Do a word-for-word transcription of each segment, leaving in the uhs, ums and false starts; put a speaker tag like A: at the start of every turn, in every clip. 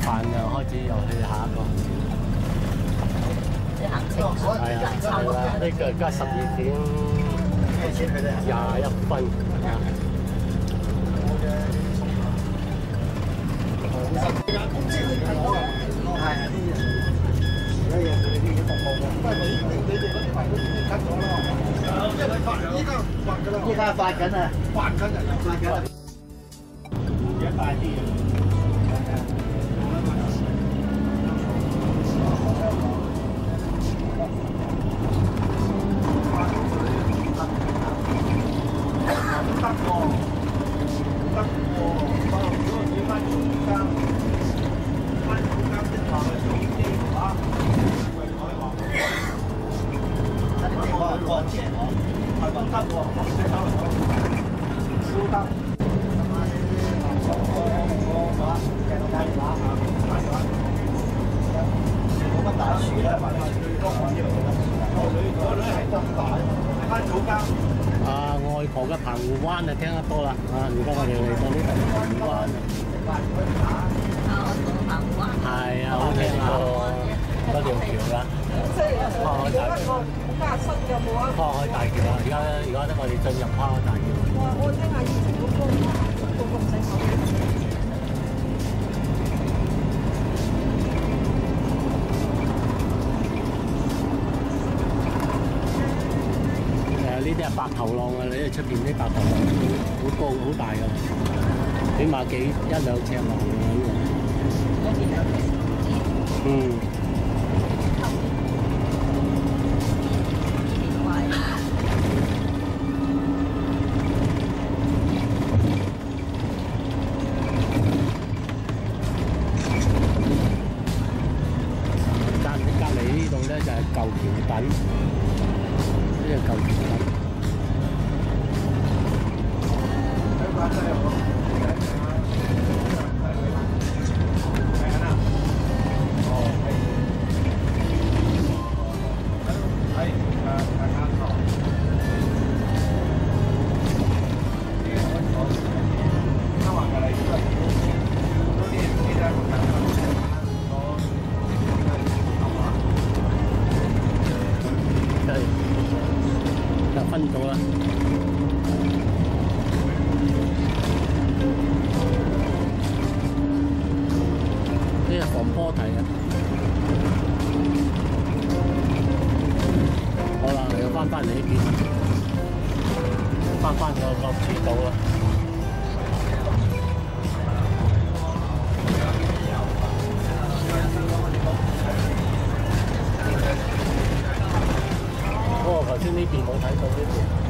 A: 飯又開始又去下一個行程。
B: 你行程係啊，
A: 係啦，呢個而家十二點廿一分。
C: 依家發緊啊！發緊啊！發緊啊！而家大啲啊！
A: 啊，外婆嘅澎湖灣啊，聽得多啦。啊，而家我哋嚟到呢度澎湖灣。
B: 啊，我到澎湖灣。係
A: 啊，好聽啊！嗰條橋啦。跨海大橋。加新有冇啊？跨海大橋啊！而家而家咧，我哋進入跨海大橋。
D: 哇！我聽下以前嗰個嗰個唔使講。
A: 呢啲係白頭浪啊！你出邊啲白頭浪好高好大㗎，起碼幾一兩尺浪㗎。嗯。隔隔離呢度咧就係舊橋墩，呢個舊橋墩。就分咗啦。呢係防坡堤啊！好啦，又翻返嚟呢邊，翻返個落池島啦。哦，頭先呢邊冇睇到呢邊。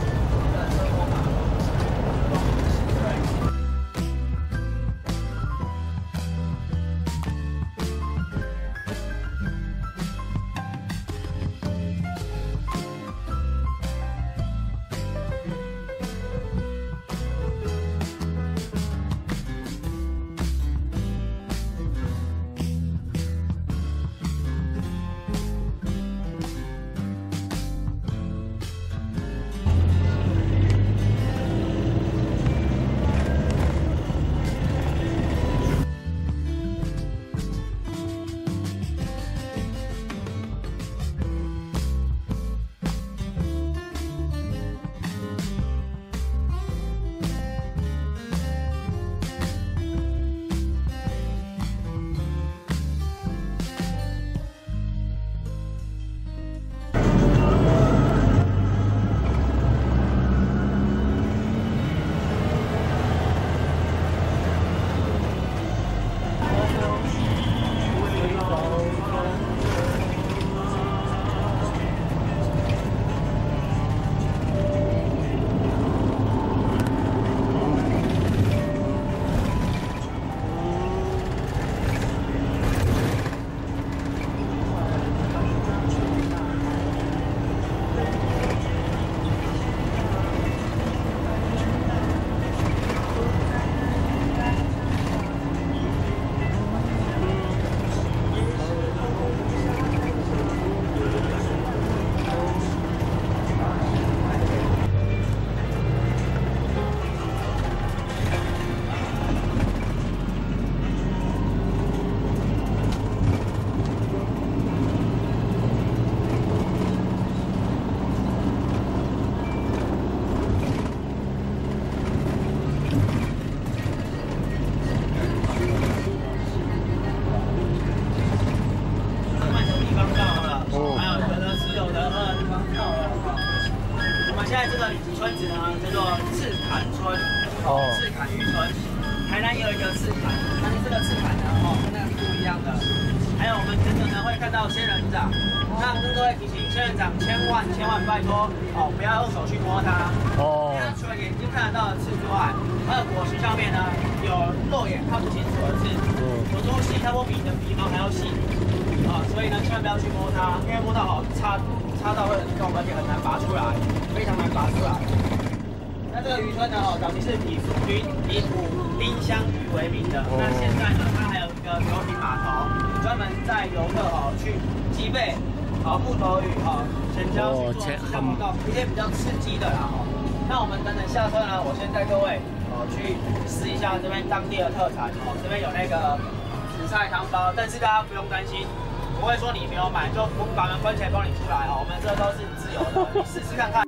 E: 到仙人掌。那跟各位提醒，仙人掌千万千万拜托哦，不要用手去摸它。哦。它除了眼睛看得到的刺之外，它的果实上面呢有肉眼看不清楚的刺，有多细，差不多比你的鼻毛还要细。啊，所以呢，千万不要去摸它，因为摸到好插插到会很痛，而且很难拔出来，非常难拔出来。那这个渔村呢，哦，早期是以以以捕丁香鱼为名的。那现在呢，它还有一个游艇码头，专门载游客哦去击背、哦木头鱼、哦浅礁去做比较活动，一些比较刺激的啦。哦，那我们等等下车呢，我先带各位哦去试一下这边当地的特产哦，这边有那个紫菜汤包，但是大家不用担心。不会说你没有买就不把门关起来帮你出来哦，我们这都是自由的，你试试看看。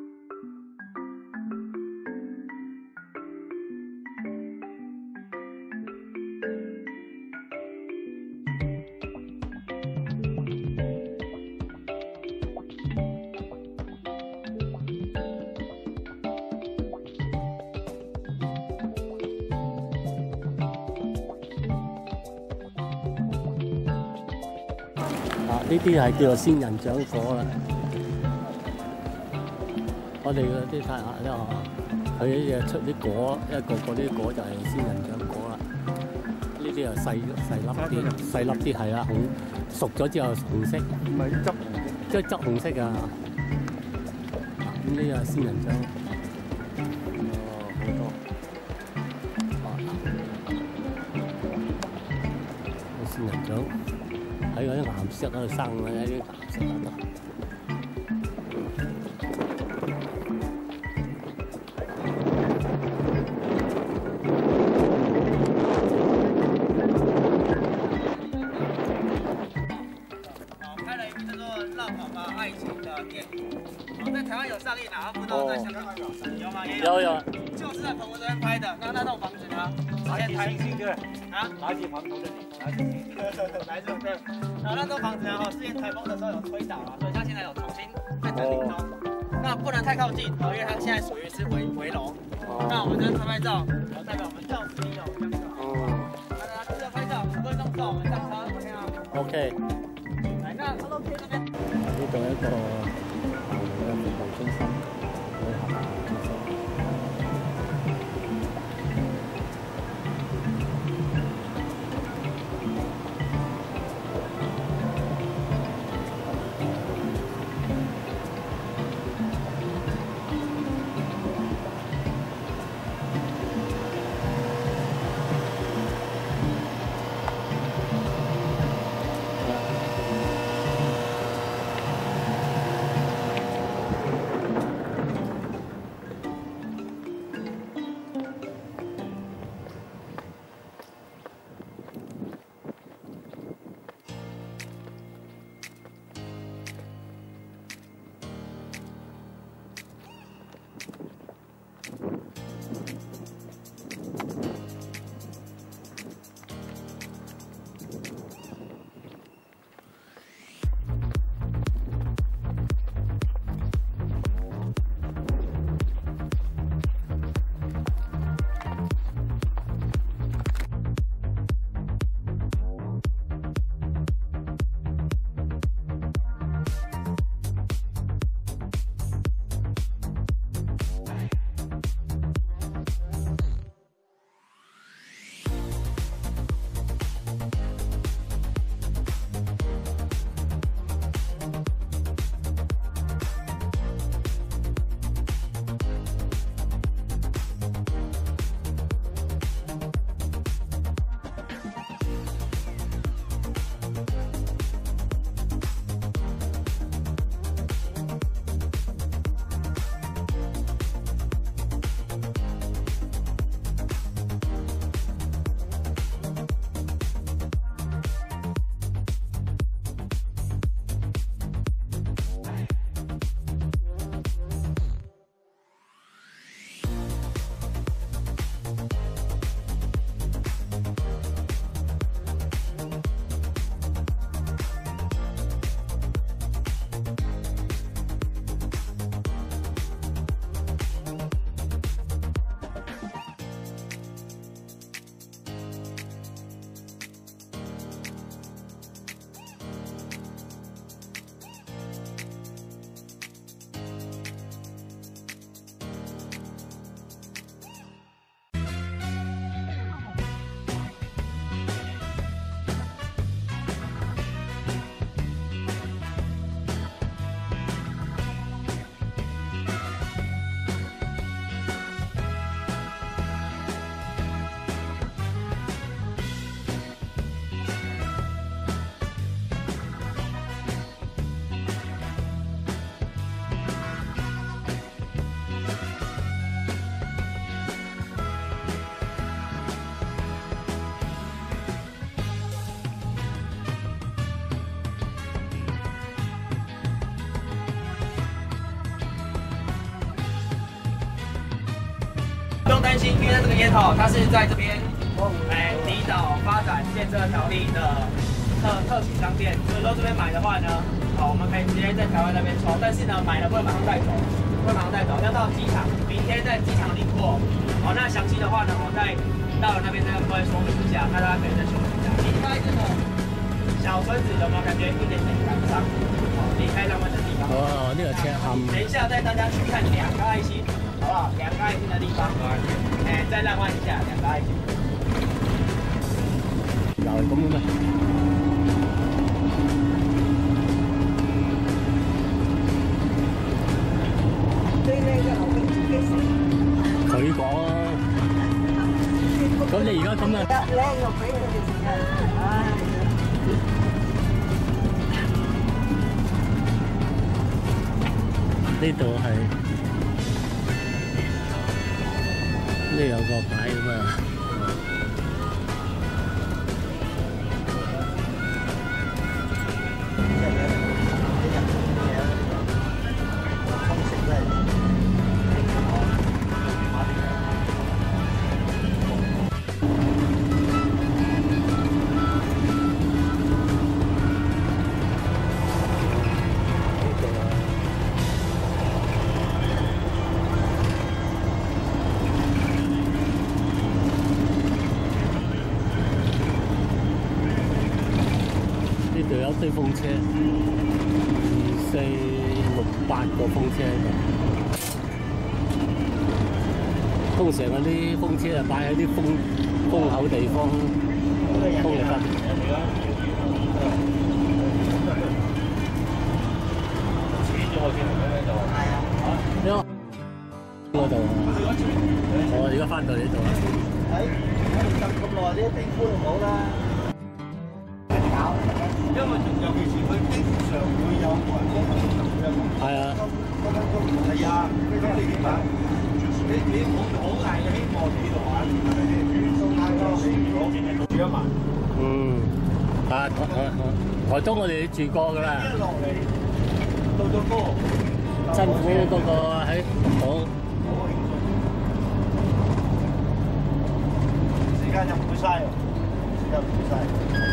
A: 呢啲係叫做仙人掌果啦。我哋嗰啲睇下咧，佢呢隻出啲果，一個個啲果就係仙人掌果啦。呢啲又細細粒啲，細粒啲係啦，紅熟咗之後紅色，唔係汁紅色，即係汁紅色啊。咁呢個仙人掌，哦好多，哦仙人掌。喺嗰啲岩石嗰度生嘅，喺啲岩石嗰度。
E: 开了一个叫做“让妈妈爱情”的店，哦，在台湾有上映啊，不知道在香港有有吗？也有。有有。就是在澎湖这边拍的。那那栋房子呢？拿起星星对。啊？拿起房头的你，拿起星星。来这对。然后那栋房子呢，哦，之前台风的时候有推倒了，所以它现在有重新在整理中。那不能太靠近，哦，因为它现在属于是围围楼。那我们这拍拍照，然后代表我们照实力有相照。哦。来来，记得拍照，五分钟之后我们上车 ，OK 吗
A: ？OK。
E: 来，那 OK 这边。
A: 呢度一個行嘅服務中心，旅行中心。
E: 担心，因为这个烟头它是在这边，哎，离岛发展建设条例的特特许商店，所以说这边买的话呢，好，我们可以直接在台湾那边抽，但是呢，买了不能马上带走，不能马上带走，要到机场，明天在机场领货。好，那详细的话呢，我再到了那边再跟各位说明一下，那大家可以再说明一下。离开这个小村子有没有感觉一点点感伤？好，离开浪漫的地方。
A: 哦，呢個車冚。
E: 等一下带大家去看两个爱心。 好不好？两个爱心的地方，哎，再浪漫一下，两个爱心。
A: 又係咁嘅咩？
D: 最靚嘅牛筋自己食。
A: 佢講啊。咁你而家咁啊？
D: 靚又俾佢哋食啊！唉。
A: 呢度係。 呢有個牌咁啊！呢度有堆風車，二四六八個風車喺度。通常嗰啲風車啊擺喺啲風風口地方，風力得。黐咗我先嚟呢度。係啊。呢個嗰度啊。我而家翻到呢度啊。喺我哋等咁耐，啲地寬就冇啦。
C: 因為尤其是佢經常會有台風嘅，
A: 係啊，
C: 係啊，咁你點辦？你你好好大嘅希望喺度玩，係咪先？送太多，你如果住一晚，
A: 嗯，啊台台台中我哋住過㗎啦。
C: 一落嚟到咗嗰
A: 辛苦嗰個喺綠島，
C: 好輕鬆，時間又唔會嘥，時間唔會嘥。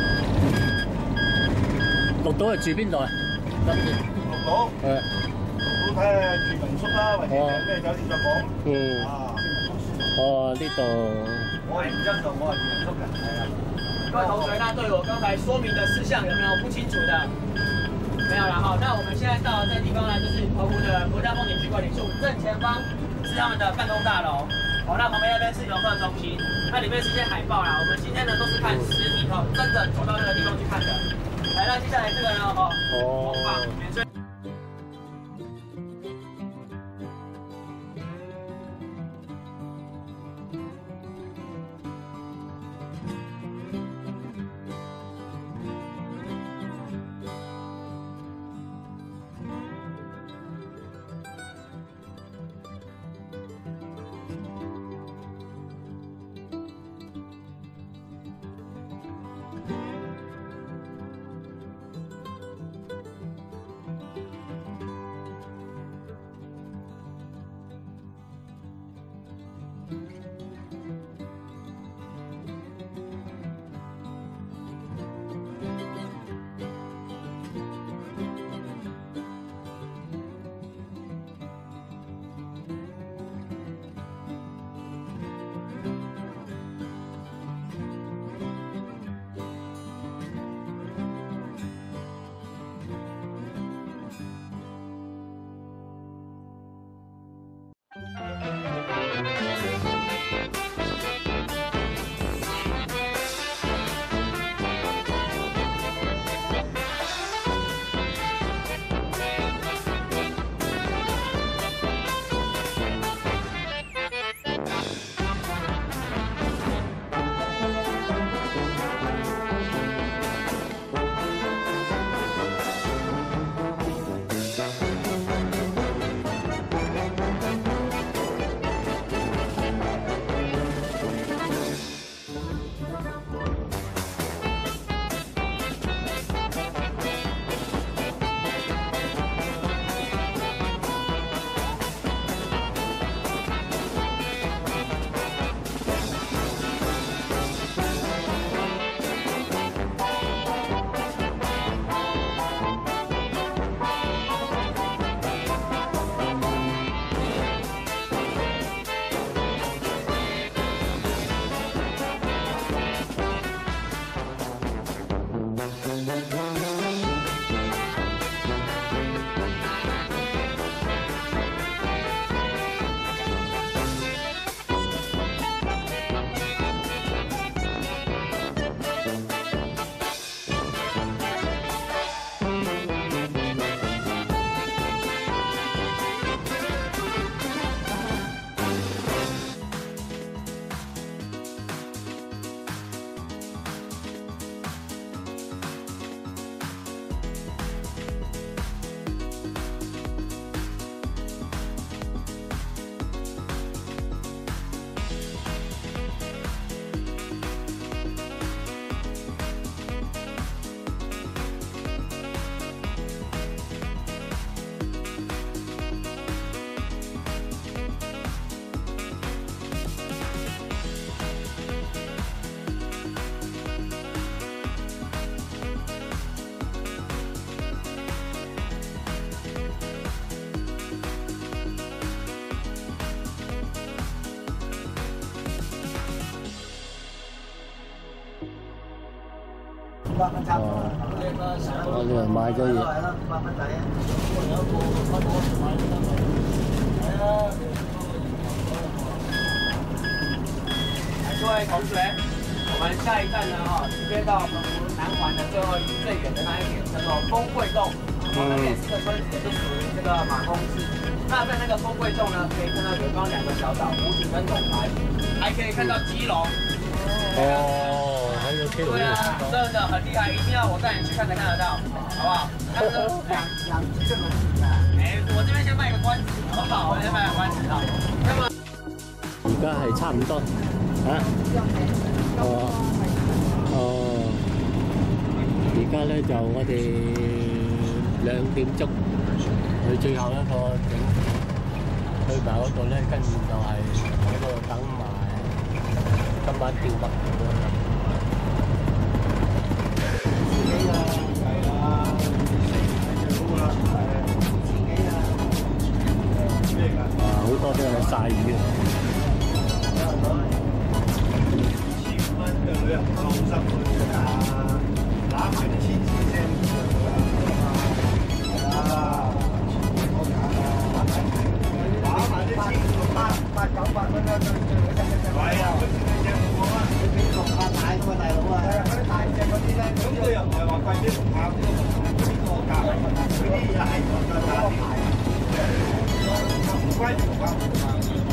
A: 綠島係住邊度啊？
C: 綠島，
A: 誒，
C: 綠島睇下住民宿啦，或者係咩酒店再講。
A: 嗯。
C: 啊，
A: 哦，呢度。
C: 我係唔知道，我係住民宿嘅，係啊。
E: 各位同学，那对我刚才说明的事项有没有不清楚的？没有了哈。那我们现在到的这个地方呢，就是澎湖的国家风景区管理处，正前方是他们的办公大楼。哦，那旁边那边是游客中心，那里面是一些海报啦。我们今天呢都是看实体哦，真的走到那个地方去看的。来，那接下来这个呢，哦，
A: 哦，
E: 免税。
C: 百蚊差唔多。
A: 我哋又買咗嘢。
C: 係啦，五百蚊抵啊！
E: 各位同学，我们下一站呢，哈，直接到澎湖南环的最后一最远的那一点，叫做丰贵洞。那边是个村子，是属于这个马公市。那在那个丰贵洞呢，可以看到远方两个小岛，湖景跟董台，还可以看到基隆。
A: 哦，还有基隆。
E: 对啊，真的很厉害，一定要我带你去看才看得到，好不好？那是两两只这种。哎，我这边先卖个关子，好不好？我先卖个关子啊。那么。
A: 而家係差唔多嚇，哦哦，而家咧就我哋兩點鐘去最後一個景，去埋嗰度咧，跟住就係喺嗰度等埋今晚吊墨嗰個。自己啊，係啊，最好啦，係自己啊，咩㗎？啊，好多都係曬魚啊！旅遊放心去啊！攬住啲錢先聲啊！打埋啲錢八八九百蚊啦，最最嗰隻隻係啊！嗰隻隻冇啊！你俾龍蝦買㗎嘛，大佬啊！係啊，嗰啲大隻嗰啲咧，咁佢又唔係話貴啲龍蝦啲呢個價，嗰啲又係個價錢，唔貴啲龍蝦。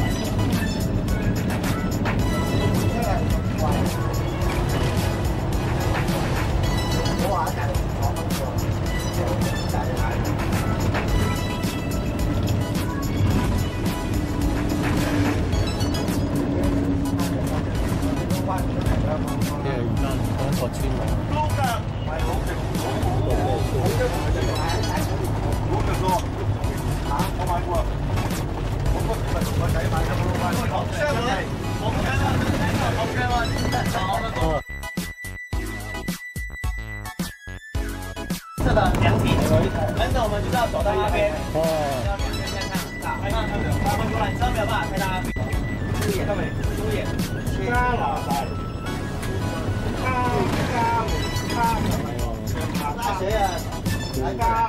A: 这个凉亭，跟着我们就是要走到那边，哦，要两边先看很大，那我们游览车没有办法开到那边，猪眼，猪眼，加拿大，加加加，加谁啊？加加，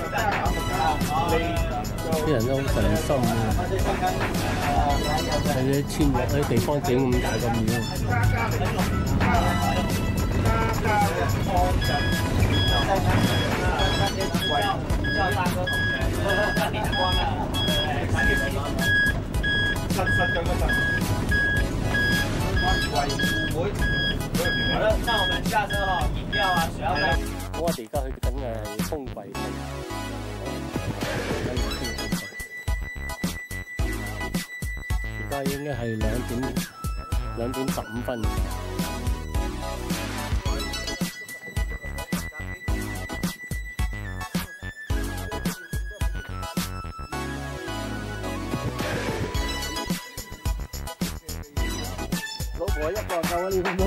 A: 啲人都好神心啊！喺啲村落啲地方整咁大個廟。叫大哥同學，三點光啊！三點幾？實實咁嘅實。會。好了，那我們下車哈，飲料啊、水要帶。我哋而家去緊誒豐貴洞。而家應該係兩點兩點十五分。我一個夠啊！呢分鐘。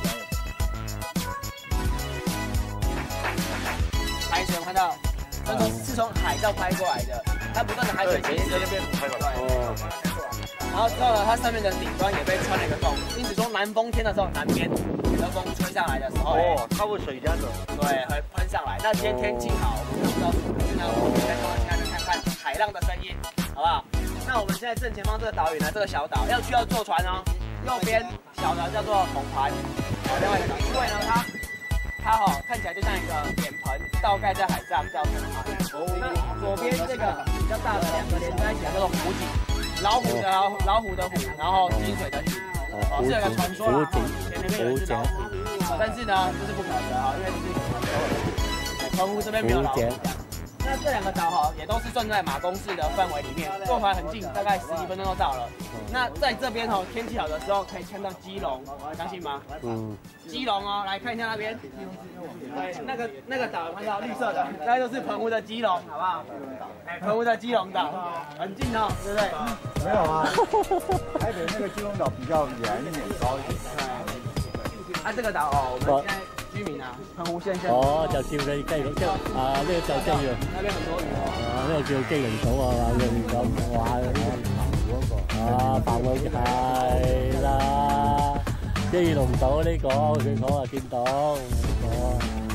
A: 海水有看到，这从是从海上拍过来的，它不断的海水其实在那边拍过来。哦。然后之后呢，它上面的顶端也被穿了一个洞，因此说南风天的时候，南边冷风吹上来的时候，哦，它会水这样子，对，会喷上来。那今天天气好，我们看不到，那我们再跟我亲爱的看看海浪的声音，好不好？那我们现在正前方这个岛屿呢，这个小岛要去要坐船哦。右边小的叫做红盘，好，另外一个岛，因为呢它它哈、哦、看起来就像一个脸盆倒盖在海上，叫红盘。那左边这个比较大的两个连在一起叫做湖景，老虎的老老虎的虎，然后金水的景，哦，是有个传说啦，以前那边有一只老虎，但是呢这是不可能的啊，因为这是一个传说。澎湖这边没有老虎。那这两个岛哈也都是算在马公市的范围里面，坐船很近，大概十几分钟就到了。那在这边哈天气好的时候可以看到基隆，相信吗？嗯。基隆哦，来看一下那边，对，那个那个岛看到绿色的，那就是澎湖的基隆，好不好？哎，澎湖的基隆岛，很近哦，对不对？
C: 没有啊，台北那个基隆岛比较远一点，高一点。
E: 啊，这个岛哦，我们现在。居民啊，澎湖县县
A: 哦，就叫佢雞龍，即啊呢個就叫
E: 那邊很多魚哦，
A: 啊呢個叫基隆島啊嘛，用咁話啊澎湖係啦，基隆島呢個佢講話見到呢個。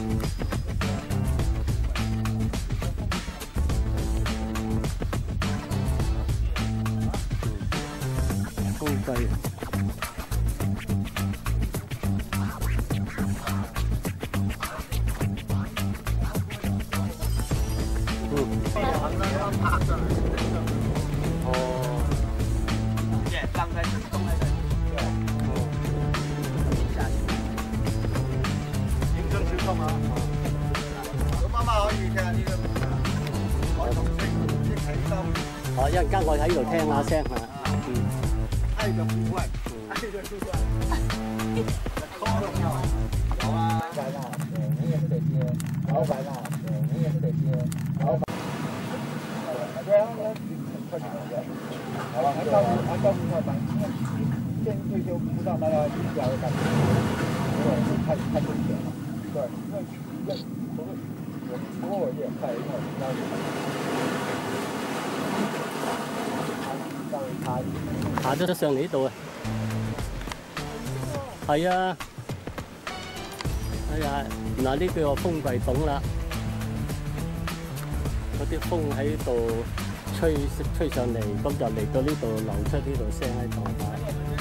C: 趴上来。
A: 哦。
E: 对，放在这里，放在这里。对。哦。下去。
C: 認真小心啊！咁啱啱可以聽下呢個海童聲，益起心。
A: 哦，一陣間我喺度聽下聲嚇。嗯。
C: 愛的呼喚，愛的呼喚。有啊。白啦，對，你也是得接。老白啦，對，你也是得接。老白。对啊，那快点快点。好了，按照按照五块板，先退休不让大家一家的感觉，对，太太危险了。对，因为因为不是我偶尔也快，因为我们要
A: 爬咗上嚟呢度啊！係啊，哎呀，原來呢個風櫃洞啦，嗰啲風喺度吹吹上嚟，咁就嚟到呢度流出呢度聲喺度啊！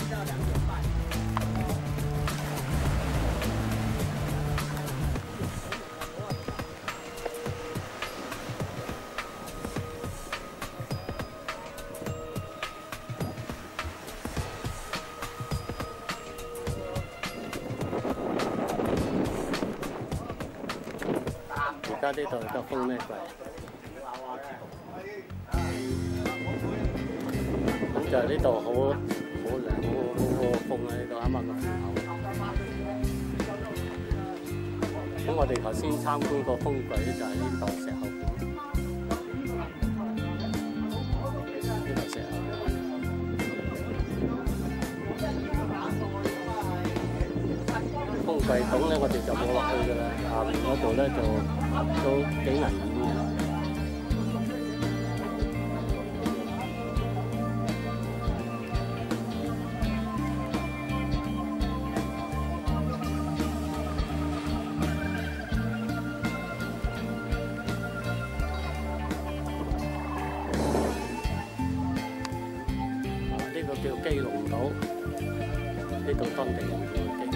A: 而家呢度個風咩櫃？咁就呢度好好涼，好好個風喺呢度，啱啱個風口。咁我哋頭先參觀個風櫃咧，就係呢度石後邊。呢度石後邊。風櫃洞咧，我哋就冇落去㗎啦。下邊嗰度咧就都幾危險嘅。呢個叫基隆島，呢度當地人叫基隆。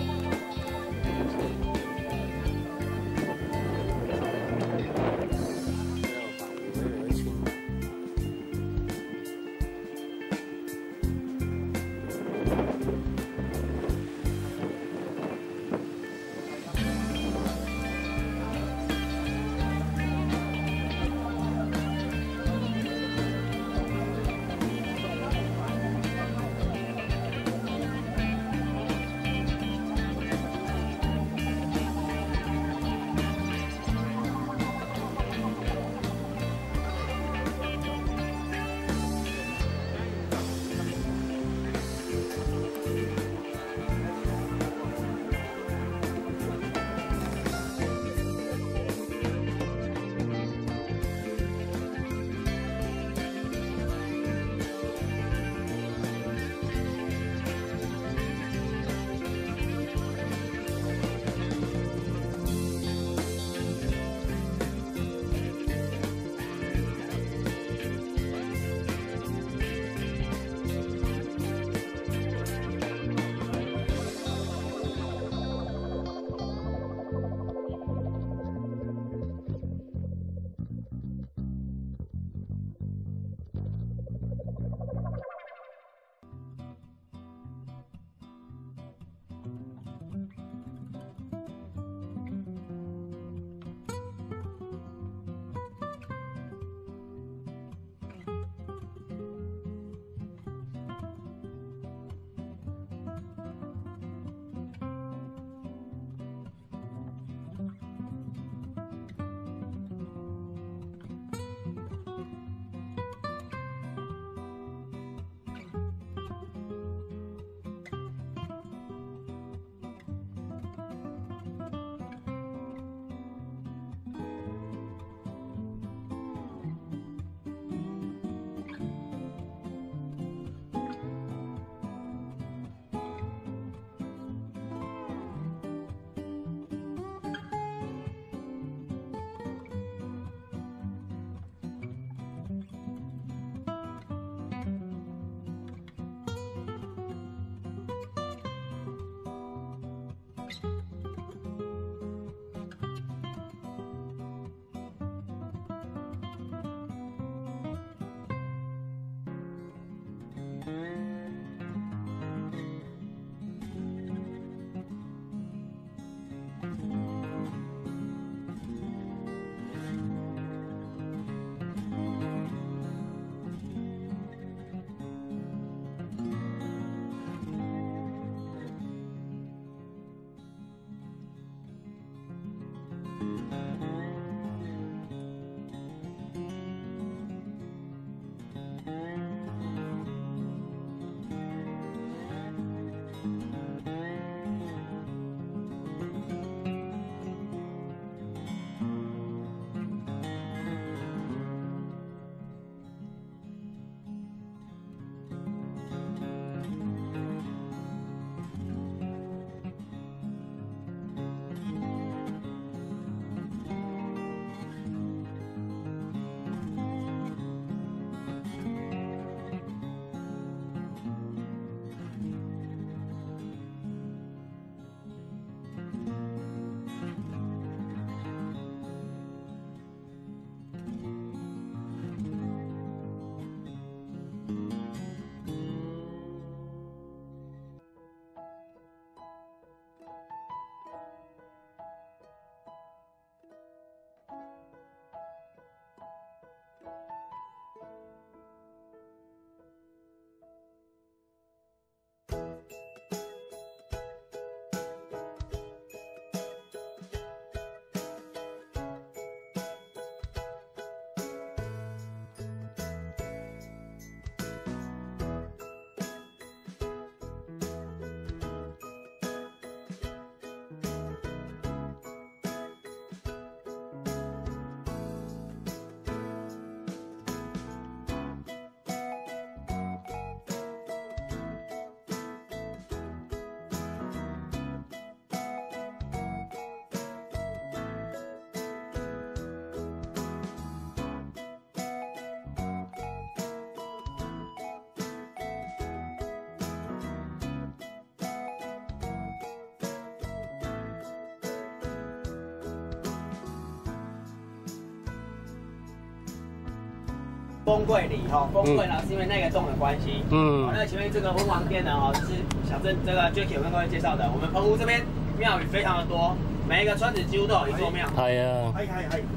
E: 丰贵里哈，丰贵呢是因为那个洞的关系。
A: 嗯。
E: 那前面这个温王殿呢，哦，就是小镇这个 Jacky 有跟各位介绍的，我们澎湖这边庙宇非常的多，每一个村子几乎都有一座庙。
A: 係啊。
C: 係係係。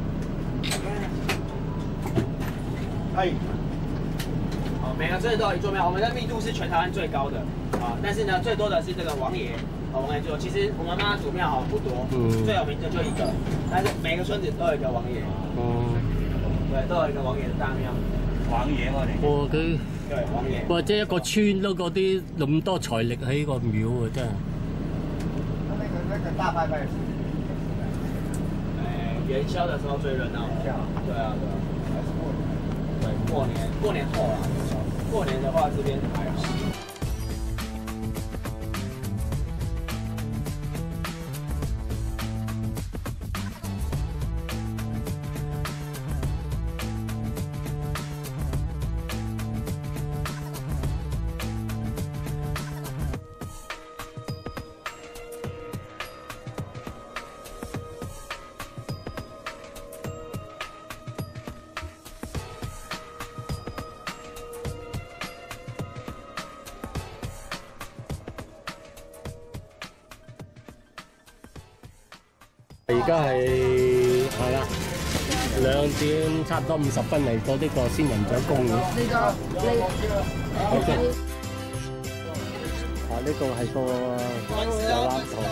C: 係。
E: 哦，每个村子都有一座庙，我们的密度是全台湾最高的啊，但是呢，最多的是这个王爷。 王爷就其实我们妈祖庙哈不多，嗯，最有名的就一个，但是每个村子都有一个王爷，嗯，对，都有一個王爺嘅大廟。王爺我哋。
A: 哇！佢
E: 對王爺。
A: 哇！即係一個村都嗰啲咁多財力喺個廟啊，真係。
C: 那個那個大拜拜是。
E: 誒元宵的時候最熱鬧。對啊對啊。還是過年。對，過年過年後啦，過年的話這邊還好。
A: 而家係係啦，兩點差唔多五十分嚟到呢個仙人掌公園。呢個呢，O K。啊，呢個係個遊覽圖。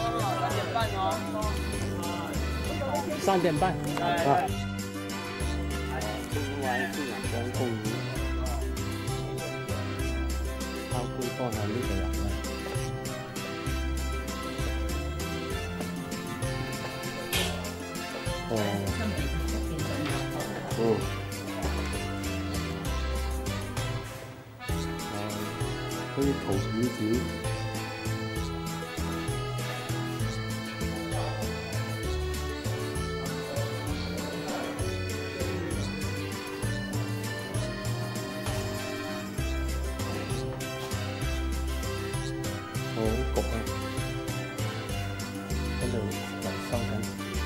A: 三點半。啊。仙人掌公園。參觀方向呢度入。 哦，哦，好似桃魚子，好焗啊！喺度維修緊。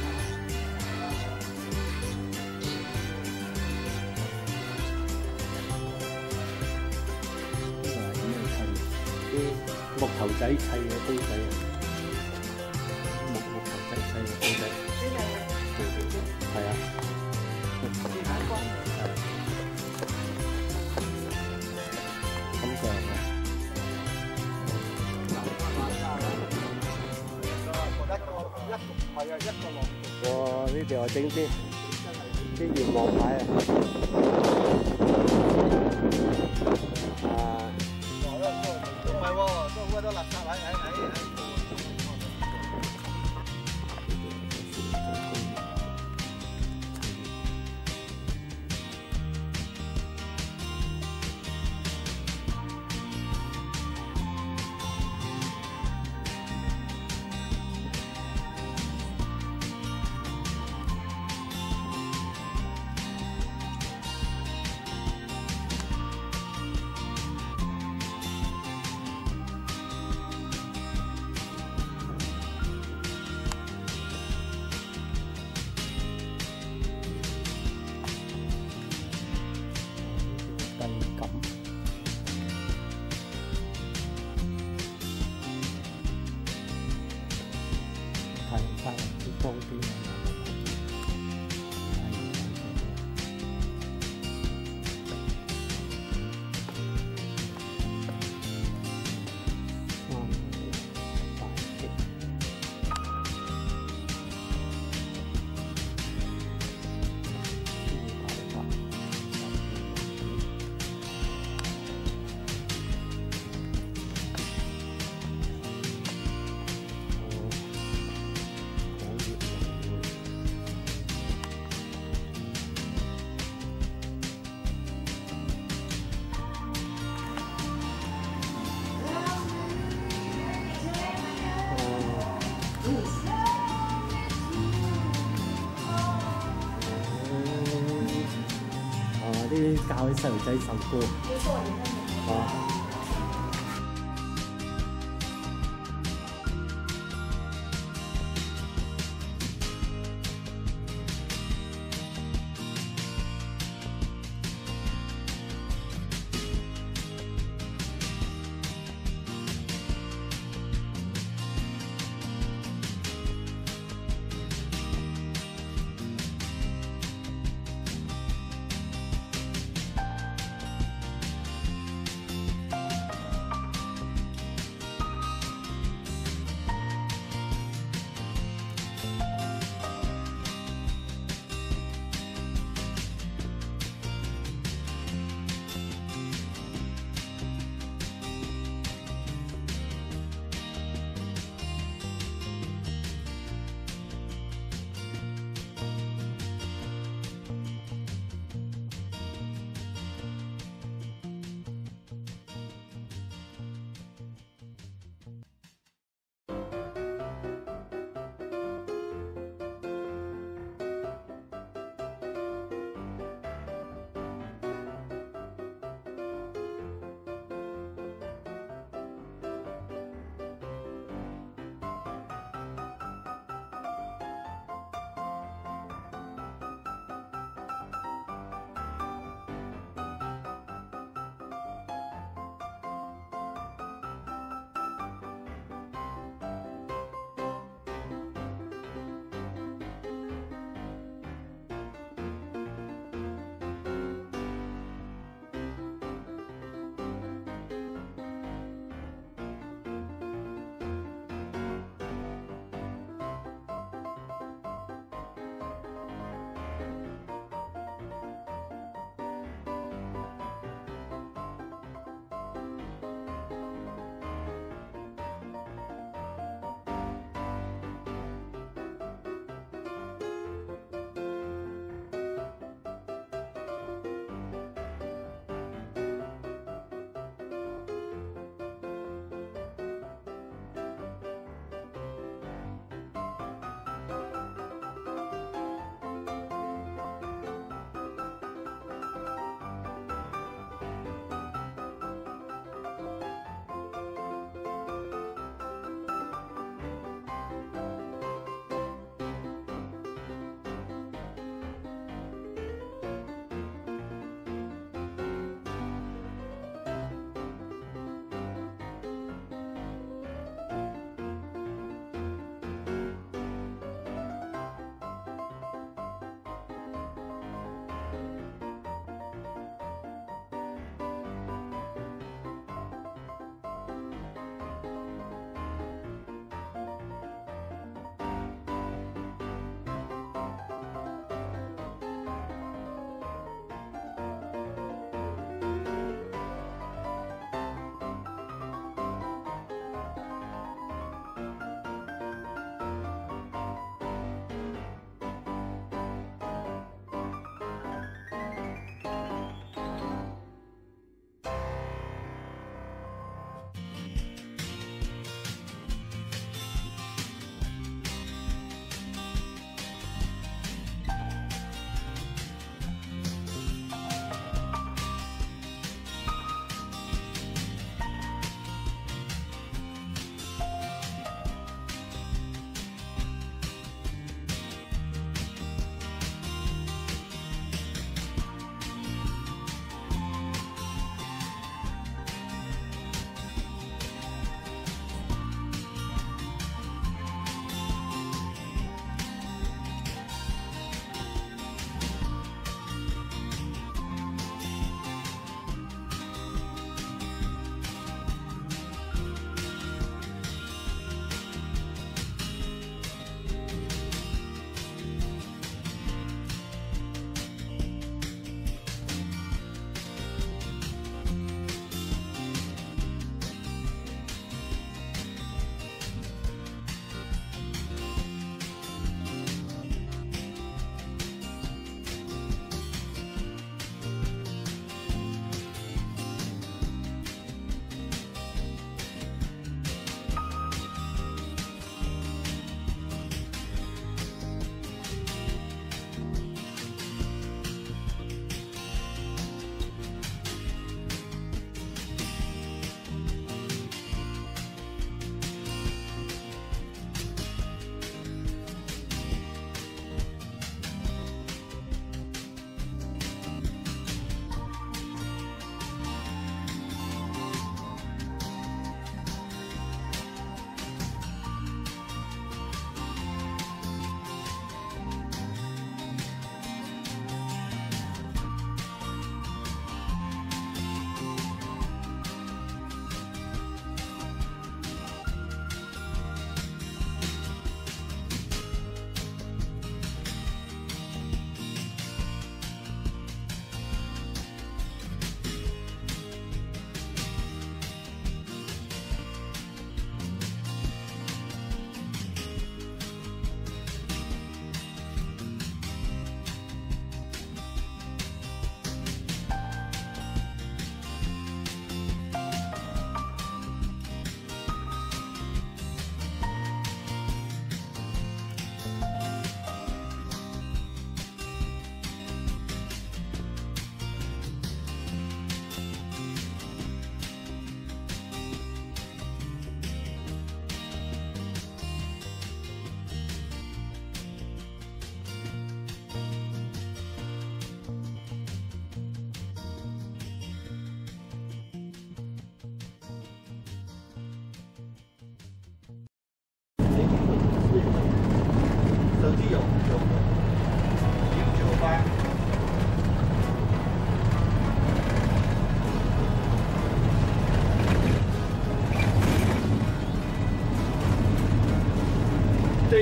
A: 木頭仔砌嘅公仔啊，木木頭仔砌嘅公仔，係啊，咁就係。哇！呢度又整啲啲願望牌啊！啊！
C: 唔係喎，都好多垃圾喺喺喺喺。方便啊！啲教啲細路仔首歌啊！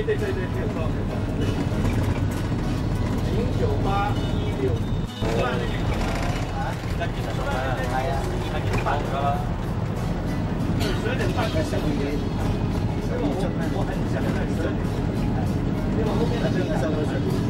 C: 对对对，没有错。零九八一六。啊，跟住就係啊，係幾份㗎啦？水零八嘅十二點，所以我我很想在水里，因為後面那邊收的水。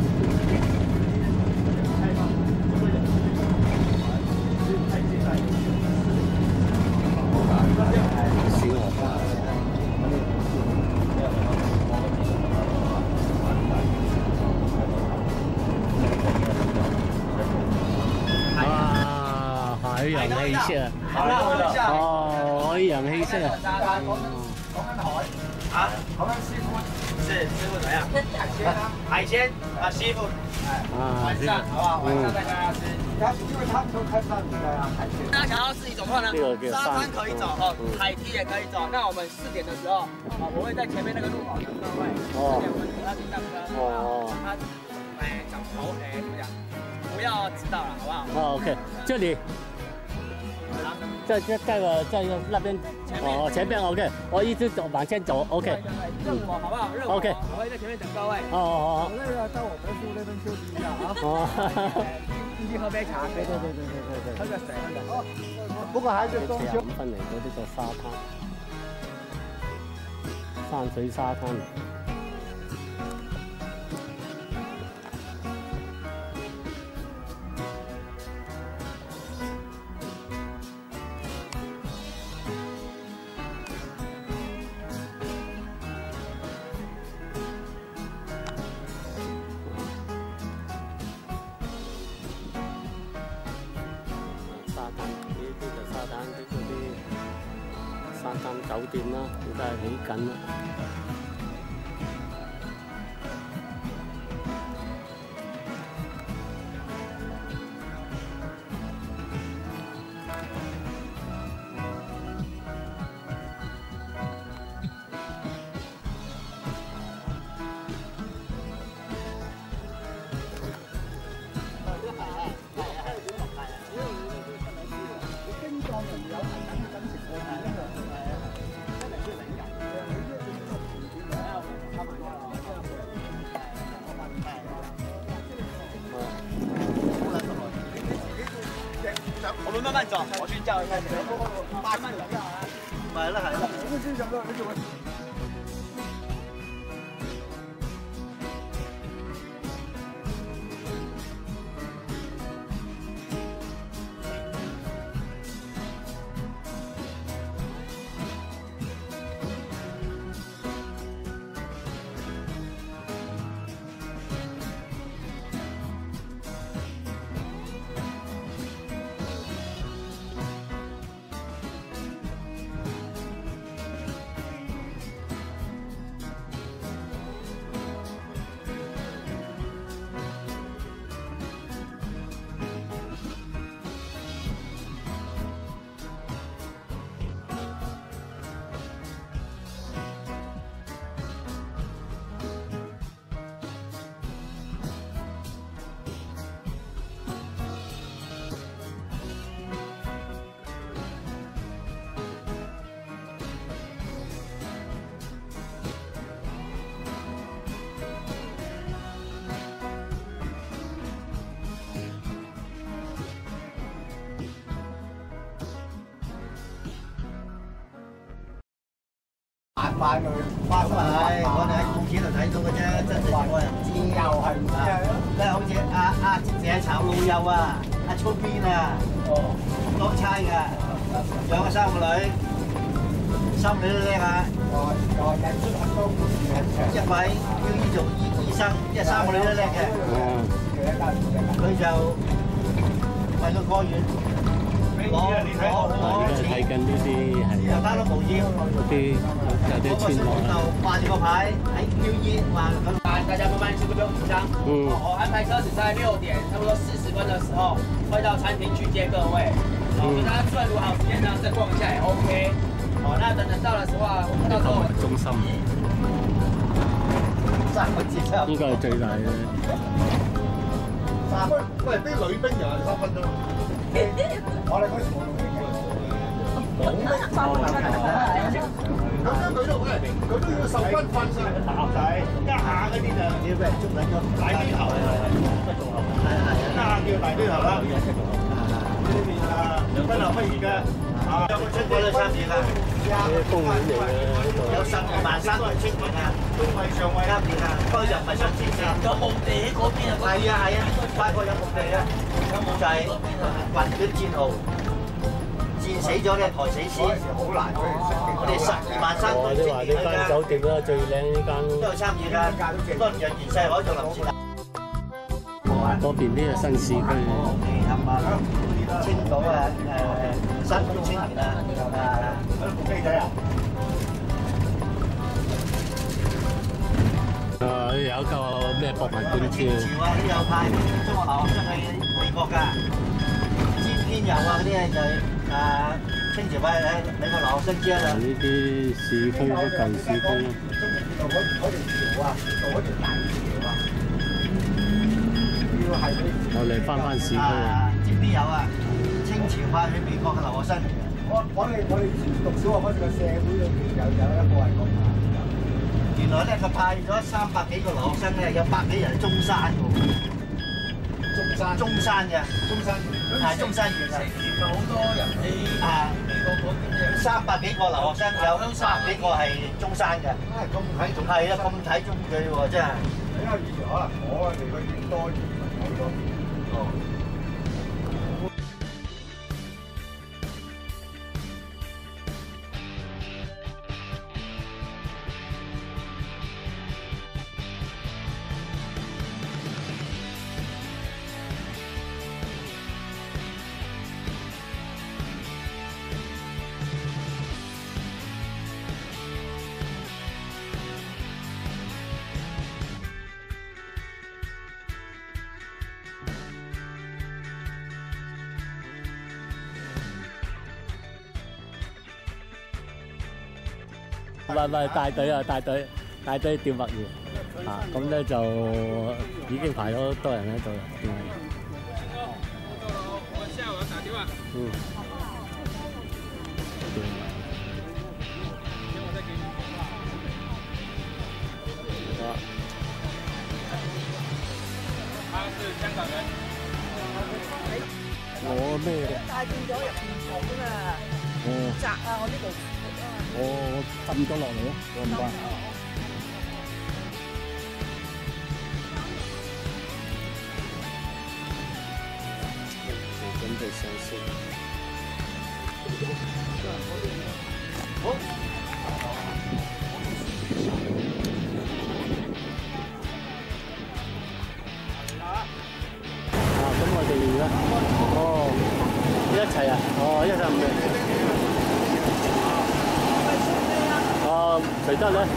A: 海洋氣息啊！哦，海洋氣息啊！
E: 講緊海啊，講緊師傅，是師傅怎樣？海鮮啊，海鮮啊，師傅，哎，晚上好不好？晚上再跟大家吃。他因為他們都看不到你的海鮮。大家想要自己走的話呢，沙灘可以走哦，海堤也可以走。那我們四點的時候，啊，我會在前面那個路口等各位。四點我們要進上車。哦。他哎，講頭哎，怎麼講？不要遲到了，好不好？
A: 哦 ，OK， 這裡。 在在在個在那邊哦，前面 OK， 我一直走往前走 OK。
E: 熱火好不好？熱火 OK， 我會在前面等各位。
A: 哦哦哦。
C: 那個到我們樹那邊休息一下啊。
E: 哦。進去喝杯茶。
C: 對對對對對對。
E: 喝個水，喝個水。
C: 不過還是裝修。
A: 咁分嚟到呢個沙灘，山水沙灘。 沙灘酒店啦，而家係起緊啦。
E: 我們慢慢走，我去叫一下。慢慢走。來了來了。
C: 快佢，花咁係，我哋喺報紙度睇到嘅啫，真實情況又唔知。又係唔知啊！即係好似阿阿謝炒老友啊，阿粗邊啊，哦，當差㗎，養咗三個女，三個女都叻啊！哦，又係引出很多故事嘅。一位要醫做醫醫生，即係三個女都叻嘅。嗯。佢就為個個院。 攞攞錢，睇緊呢啲係又單都冇要，嗰啲有啲村落就掛住個牌喺 Q 一話咁。
E: 大家慢慢吃，不用緊張。嗯。我安排車子在六點，差不多四十分的時候會到餐廳去接各位。好，所以大家算如好時間呢，再逛一下也 OK。好，那等等到的時候啊，我們到時候
A: 中心。
C: 三個字差。
A: 呢個係最大嘅。
C: 三分，喂，啲女兵又係三分鐘。 我哋嗰時冇用嘅，冇咩。 咁樣佢都佢佢都要受軍訓先係打仔，一下嗰啲就要俾人捉緊咗大啲頭，係係係，不做頭，係係係，一下叫大啲頭啦。呢邊啊，分頭不如嘅，啊有個春節都參與啦，
A: 啲公園嚟嘅呢度。
E: 有十二萬三個青年啊，
C: 都係上位
E: 參與啊，不過又唔係上前線。有墓地喺嗰邊啊？係啊係啊，法國有墓地啊，就係混血戰壕。戰死咗嘅抬死屍，好難去我哋十二萬三個青年
A: 呢間酒店啦，最靚呢間
E: 都有參與㗎，當然袁世凱做臨時。
A: 嗰邊呢個新市區。
E: 青島啊，誒山東青年啊，誒部機仔啊。
A: 誒有個咩博物館
E: 清朝啊，啲有派中國留學生去美國㗎，尖邊遊啊嗰啲咧就係。啊！清朝派喺美國留學生之一啦。
A: 呢啲市區啲舊市區。
C: 嗰嗰條橋啊，嗰條大橋啊，要係
A: 我哋翻翻市區。
E: 啊！尖邊有啊！清朝派去美國嘅留學生。
C: 我我哋我哋以前讀小學嗰時嘅社會裏邊有有一個係咁啊。
E: 原來咧佢派咗三百幾個留學生咧，有百幾人喺中山喎。中山。中山嘅。
C: 中山。
E: 係中山縣啊。
B: 好多人去
E: 啊！
B: 美國嗰邊
E: 三百幾個留學生，有百幾個係中山嘅。
C: 係咁睇重。
E: 係啊，咁睇中佢喎，真係。
C: 因為以前可能我哋嗰邊多移民好多。哦。
A: 唔係唔係帶隊啊，帶隊帶隊釣墨魚啊，咁咧就已經排咗好多人喺度啦。
B: 我下午打電話。
A: 嗯。
B: 他是香港人。
A: 我咩嘅？
D: 帶變咗入面重啊！
A: 哦。
D: 窄啊！我呢度。
A: 我浸咗落嚟咯，我唔關。準備上線。好。啊，咁我哋而家，哦，一齊啊，哦，一齊唔係。啊，除得咧。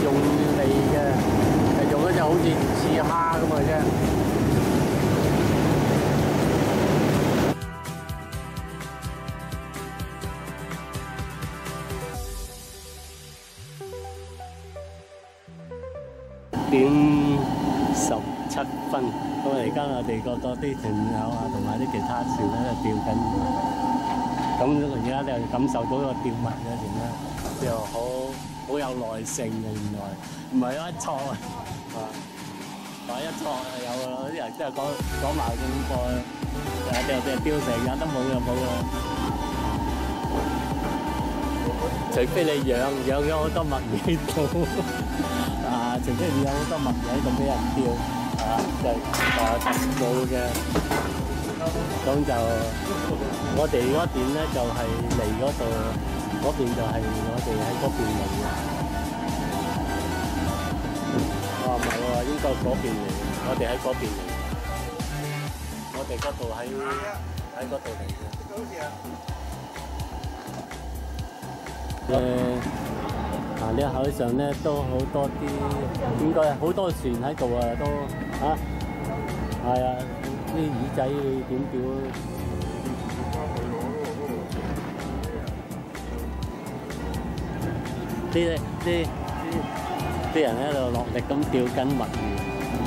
A: 用脷嘅，係用一隻好似刺蝦咁嘅啫。點十七分，咁而家我哋個個啲團友啊，同埋啲其他船喺度釣緊，咁而家就感受到個釣物嘅點咧，就好好有耐性嘅，原來唔係一錯啊，話一錯就有啦，啲人真係講講埋咁過，誒釣釣釣成日都冇就冇啦。除非你養養咗好多墨魚喺度，啊！除非你有好多墨魚喺度俾人釣，啊，就誒冇嘅。咁就我哋嗰邊咧就係嚟嗰度，嗰邊就係我哋喺嗰邊嚟嘅。哦，唔係喎，應該嗰邊嚟，我哋喺嗰邊嚟。我哋嗰度喺喺嗰度嚟嘅。誒，啊！呢海上咧都好多啲，應該好多船喺度啊，都嚇，係啊，啲魚仔點釣？啲啲啲人喺度落力咁釣緊墨魚。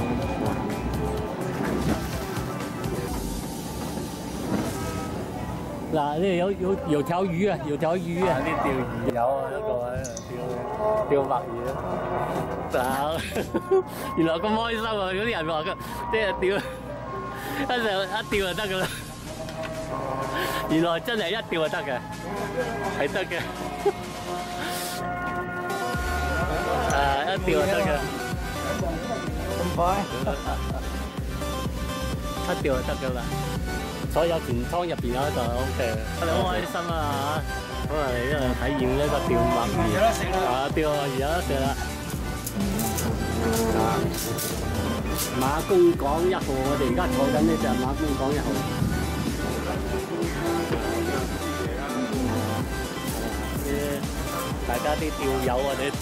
A: 嗱，呢有有有條魚啊，有條魚啊，啲釣魚有啊，一個喺度釣釣墨魚啊，原來咁開心啊！嗰啲人話嘅，即係釣一就一釣就得噶啦，原來真係一釣就得嘅，係得嘅，誒一釣就得嘅，咁快，一釣就得噶啦。所有船艙入邊有就 O K， 我哋好開心啊嚇！咁啊嚟呢度體驗呢個釣墨魚，啊釣墨魚有得食啦！馬公港一號，我哋而家坐緊呢隻馬公港一號。大家啲釣友啊，啲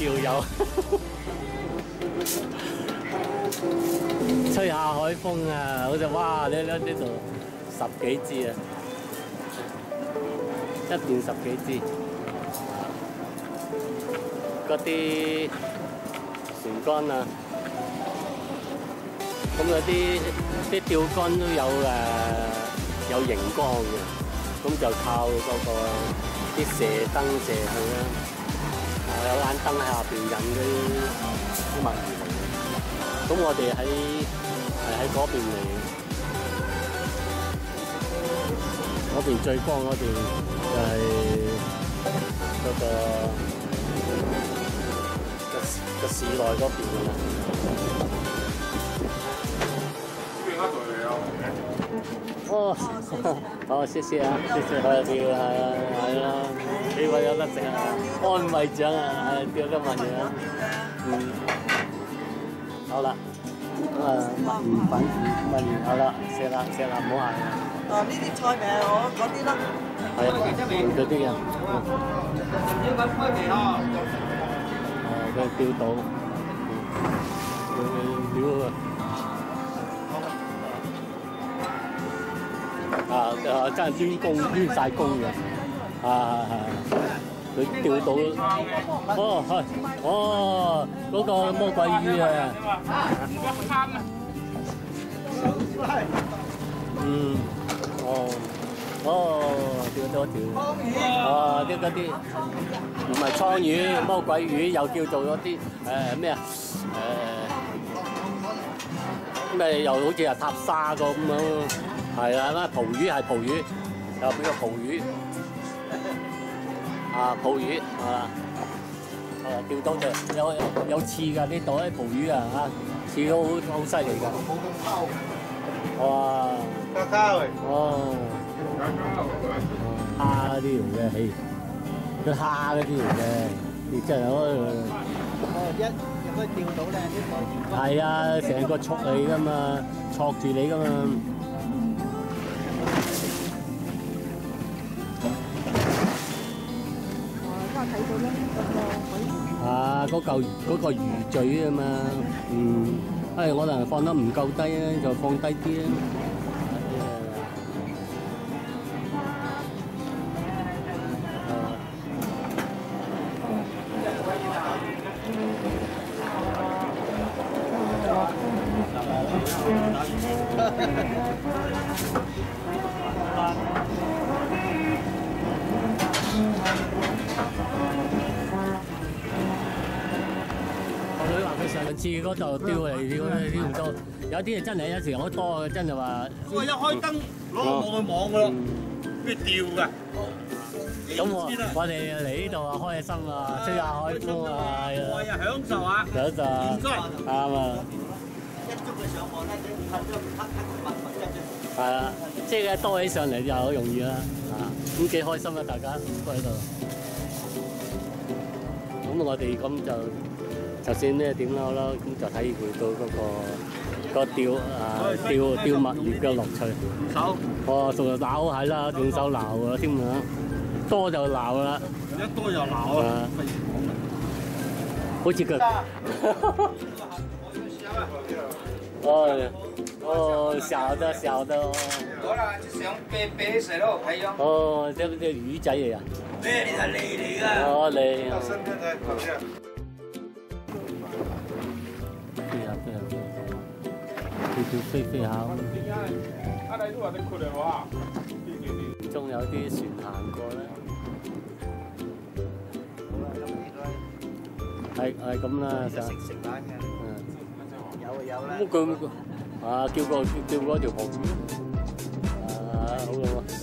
A: 釣友，吹下海風啊，好似哇！你喺呢度。十幾支啊，一邊十幾支，嗰啲船竿啊，咁有啲啲釣竿都有誒有熒光嘅，咁就靠嗰個啲射燈射去啦，有盞燈喺下邊引嗰啲墨魚嚟嘅，咁我哋喺係喺嗰邊嚟。嗰邊最光嗰邊就係嗰個個個市內嗰邊㗎啦。哦，好，謝謝啊，謝謝佢釣係啊，係啦，呢個有得食啊，安慰獎啊，係釣得墨魚啊，嗯，好啦，咁啊墨魚粉墨魚好啦，食啦食啦，唔好行啦。
D: 啊！呢啲菜咪係我嗰啲咯。
A: 係啊，嗰啲啊。要咁開味啊！哦，佢釣到，佢料啊！啊啊！真係專攻專曬工嘅，啊係係，佢釣到，哦係，哦嗰個魔鬼魚啊！嗯。哦，哦，釣多條，哦，啲嗰啲唔係倉魚、魔鬼魚，又叫做嗰啲誒咩啊？誒咩又好似係塔沙個咁樣，係啊，咩蒲魚係蒲魚，又俾個蒲魚，啊蒲魚啊，啊釣到隻有有有刺㗎，呢度啲蒲魚啊嚇，刺到好好犀利㗎，哇！哦，蝦嗰啲嚟嘅，係，啲蝦嗰啲嚟嘅，你真係可以。哦，一入去釣到咧，啲貨魚。係啊，成個捉你㗎嘛，捉住你㗎嘛。哦，而家睇到咧嗰個鬼魚。啊，嗰嗰嚿嗰個魚嘴啊嘛，嗯，誒我可能放得唔夠低啊，就放低啲啊。上次嗰度釣嚟釣釣唔到，有啲係真係有時好多嘅，真係話。
C: 我一開燈攞個網去網㗎咯，跟住釣㗎。
A: 咁我我哋嚟呢度啊，開心啊，吹下海風啊，
C: 我啊享受啊，
A: 享受啊，啱啊。
D: 一捉佢上網咧，你噴咗黑黑密密一隻。
A: 係啊，即係多起上嚟就好容易啦，啊，咁幾開心啊，大家都喺度。咁我哋咁就。就算咩點撈啦，咁就體會到嗰、那個、那個釣啊釣釣物業嘅樂趣。手，哦，仲係撈係啦，用手撈啊添啊，多就撈啦。
C: 一多就撈啊！
A: 好似個。哦哦，小的小的哦。
C: 好啦，就想啤啤水咯，係咯。
A: 哦，即係啲魚仔嚟啊！
C: 咩？你係脷嚟㗎？
A: 哦，脷。
C: 到身邊睇，頭先。
A: 飛下飛下飛下，跳跳飛飛下。仲有啲船行過咧，係係咁啦，就食食蛋嘅，嗯，有有啦。咁佢啊叫個叫嗰條紅魚，啊好啦喎。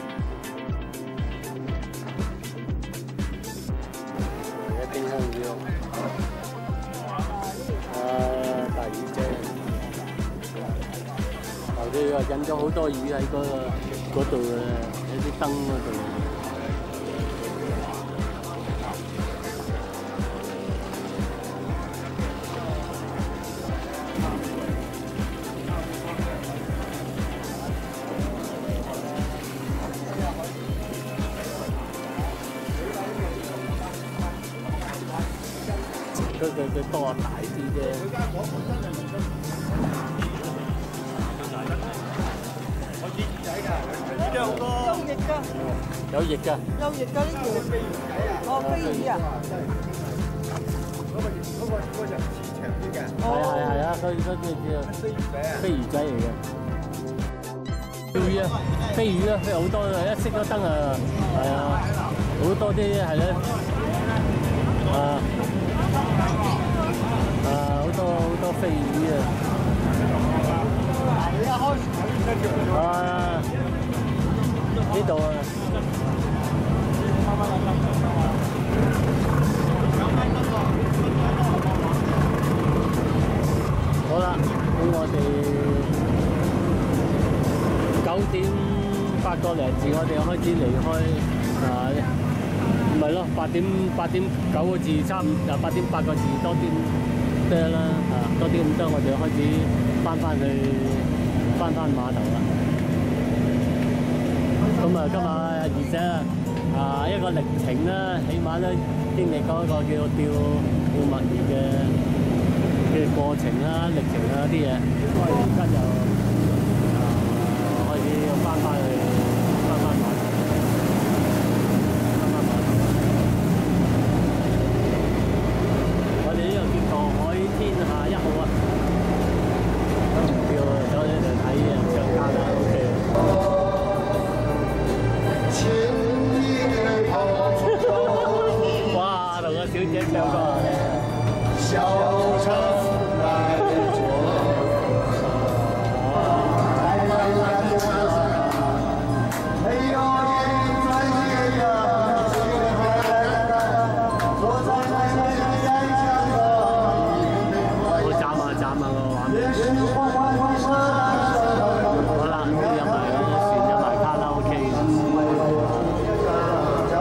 A: 一丁香魚。大魚啫，頭先話引咗好多魚喺嗰個嗰度啊，喺啲燈嗰度。佢佢佢多大啲啫。我見魚仔㗎，魚仔好多。有翼㗎。有翼㗎。有翼㗎呢條。哦，飛魚啊！嗰個嗰個嗰個就似長啲嘅。係啊係啊係啊，嗰嗰叫叫飛魚仔啊。飛魚仔嚟嘅。飛魚啊！飛魚啊！飛好多啊！一熄咗燈啊，係啊，好多啲係咧，啊。啊！好多好多飛魚啊！啊！呢度啊！好啦，咁我哋九點八個零字，我哋開始離開啊！唔係咯，八點八點九個字，差唔多八點八個字多啲。多啦，啊多啲咁多，我哋開始翻翻去翻翻碼頭啦。咁啊，今日而且啊一個歷程啦，起碼都經歷過一個叫釣釣物業嘅嘅過程啦、歷程啦啲嘢。咁我哋而家就啊開始翻翻去翻翻碼頭，翻翻碼頭。我哋呢個叫做天下一號啊！咁唔叫走喺度睇啊，上架啦 ，OK。哇，同個小姐唱歌。小城來坐。沒有人在街上。好啦，入埋船，入埋卡拉 OK 嘅，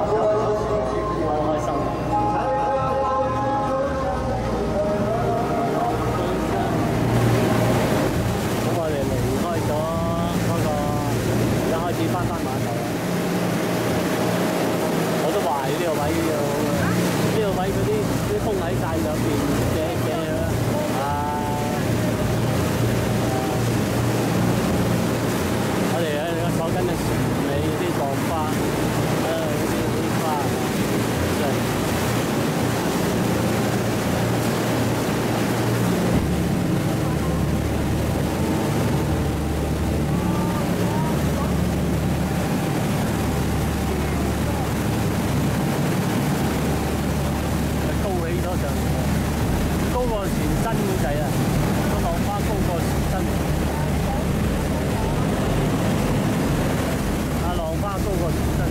A: 好開心。 身咁滯啊！個浪花高過樹身，啊浪花高過樹身。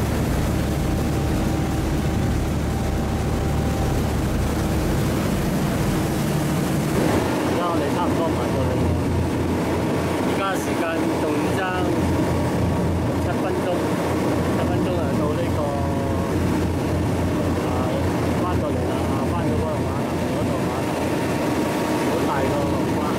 A: 而家我哋差唔多埋到嚟，而家時間仲爭七分鐘，七分鐘啊到呢個啊翻到嚟啦，啊翻咗嗰個碼頭嗰度碼頭，好大個浪花。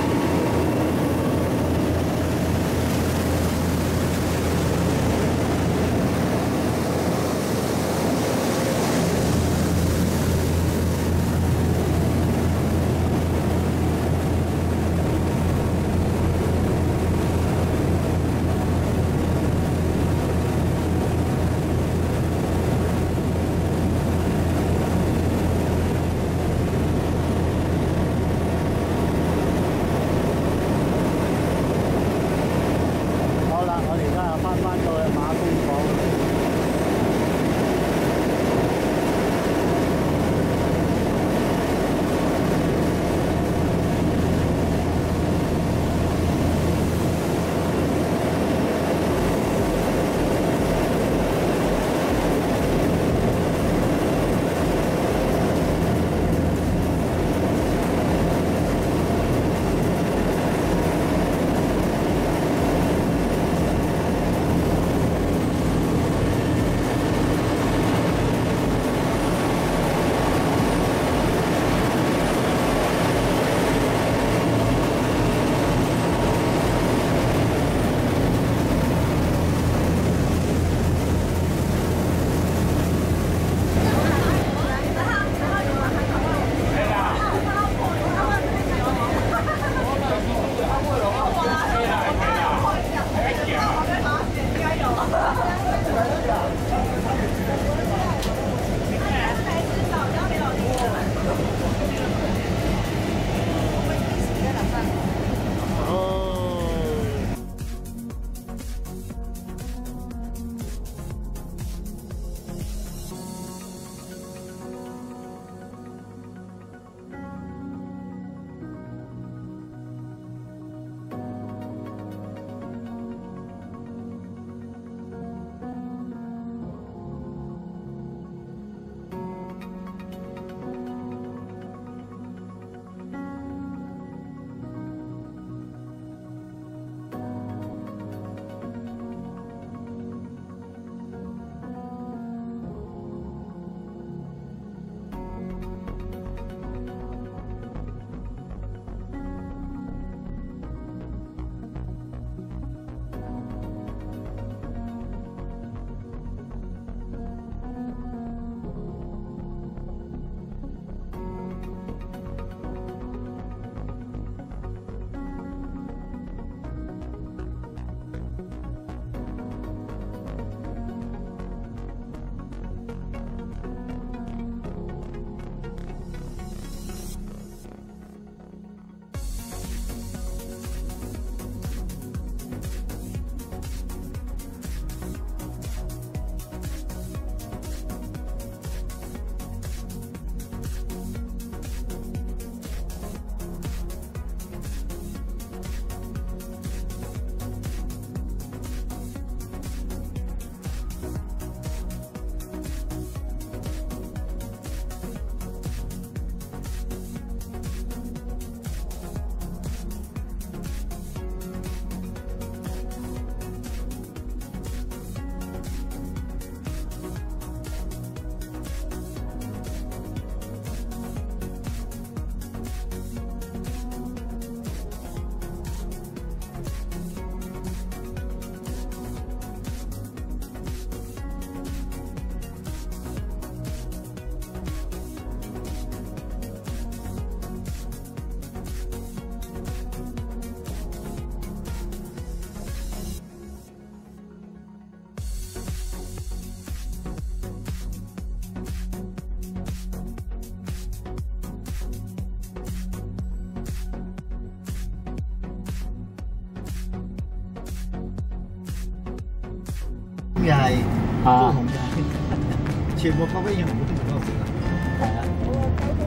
C: 又係
A: 啊
C: 都紅嘅，全部拍俾影紅都唔多時啦。
A: 係啊。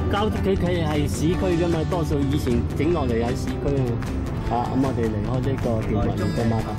A: 郊佢佢係市區㗎嘛，多數以前整落嚟喺市區啊嘛。啊，咁我哋離開呢個叫乜嘢嘅碼頭？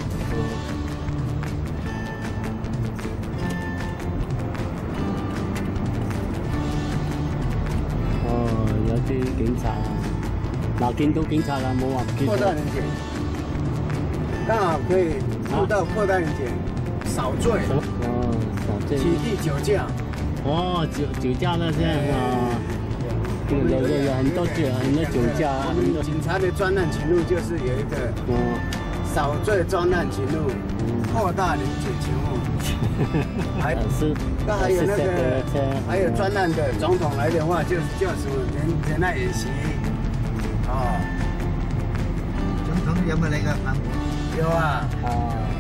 A: 哦，有啲警察啊，嗱見到警察啦，冇話唔見到。
C: 扩大人检，剛好可以做到扩大人检，少醉。
A: 哦，少醉。
C: 取缔酒駕。
A: 哦，酒酒駕那些啊。 有有有很多酒，很多酒驾。
C: 我们警察的专案勤务就是有一个，嗯，少醉专案勤务，扩大临检勤务，还
A: 是，
C: 那还有那个，还有专案的总统来的话，就是叫什么人人爱演习，哦，
D: 总统有冇嚟噶韩国？
C: 有啊，
A: 啊，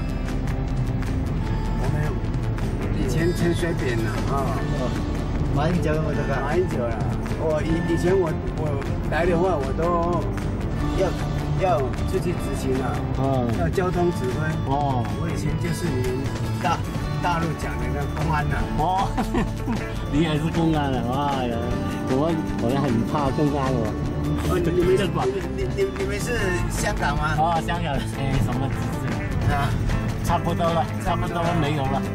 C: 我们以前陈水扁呐，啊。
D: 馬英九我這個
C: 馬英九啦，我以以前我我來的話，我都要要出去執行啊，哦，要交通指揮。哦，我以前就是你們大大陸講的那公安呐。
A: 哦，你也是公安啊？哇呀，我我係唔怕公安喎。
C: 哦，你們是你你你們是香港嗎？
A: 哦，香港誒什麼資質啊？差不多了，差不多沒有了。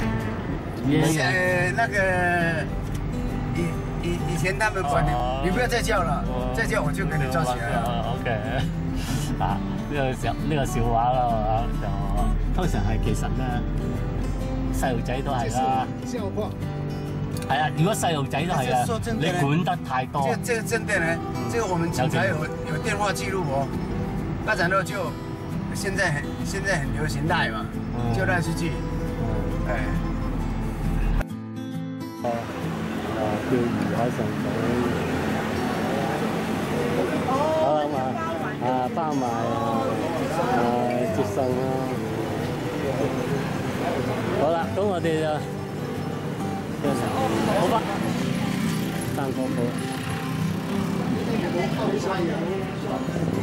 C: 呃，那个以以以前他们管你，你不要再叫了，再叫我就给你抓起来了。
A: OK， 啊，呢個笑呢個笑話啦，就通常係其實咧，細路仔都係啦。
C: 笑話。
A: 係啊，如果細路仔都係啊，你管得太多。
C: 這這個真的呢，這個我們警察有有電話記錄哦。發展到就現在很現在很流行帶嘛，就帶出去，哎。
A: 哦，啊，釣魚海上島，好啦嘛，啊包埋啊接送啦，好啦，咁我哋就好吧，三個鋪。